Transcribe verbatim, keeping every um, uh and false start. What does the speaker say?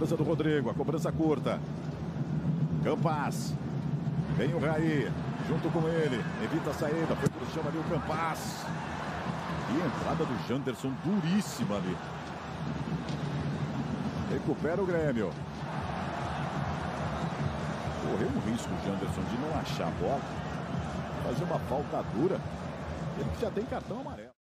cobrança do Rodrigo, a cobrança curta. Campas. Vem o Raí, junto com ele. Evita a saída, foi pro chão ali o Campas. E entrada do Janderson, duríssima ali. Recupera o Grêmio. Correu um risco o Janderson de não achar a bola. Fazer uma falta dura. Ele que já tem cartão amarelo.